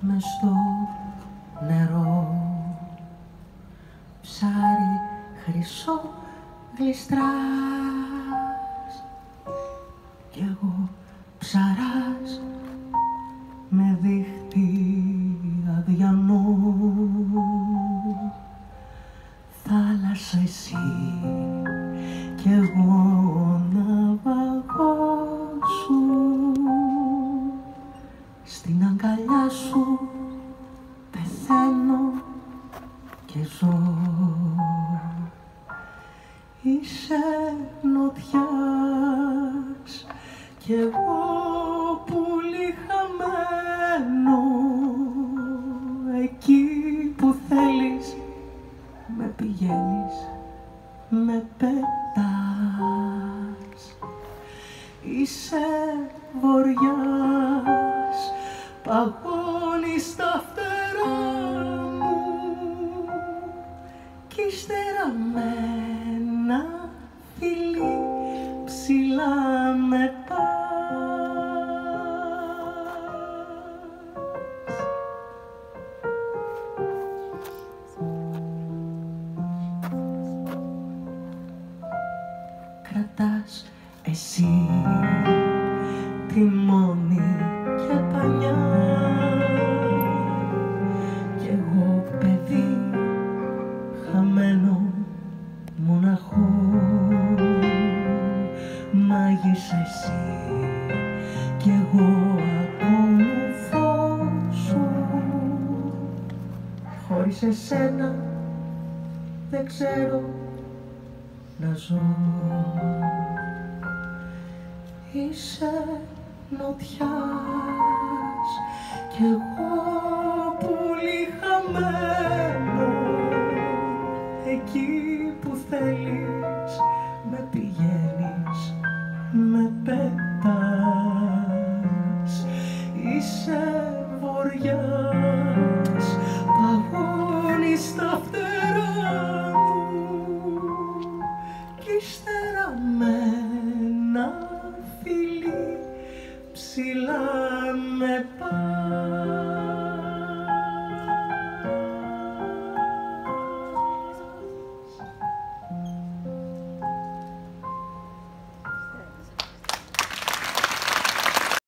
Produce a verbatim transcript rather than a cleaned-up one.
μες στο νερό, ψάρι χρυσό γλιστράς κι εγώ ψαράς με δίχτυ αδιανό. Θάλασσα εσύ κι εγώ ναυαγός σου, στην αγκαλιά σου πεθαίνω και ζω. Είσαι νοτιάς κι εγώ πουλί χαμένο, εκεί που θέλεις με πηγαίνεις, με πετάς. Είσαι βοριάς, παγώνεις τα φτερά μου κι ύστερα με ένα φιλί ψηλά με πας. Κρατάς εσύ τη μόνη και πανιά κι εγώ παιδί χαμένο μοναχό. Μάγισσα εσύ κι εγώ ακολουθώ σου, χωρίς εσένα δεν ξέρω να ζω. Είσαι νοτιάς κι εγώ πουλί χαμένο, εκεί που θέλεις με πηγαίνεις, με πετάς. Είσαι βοριάς, παγώνεις τα φτερά μου κι ύστερα με ένα φιλί ψηλά με πας.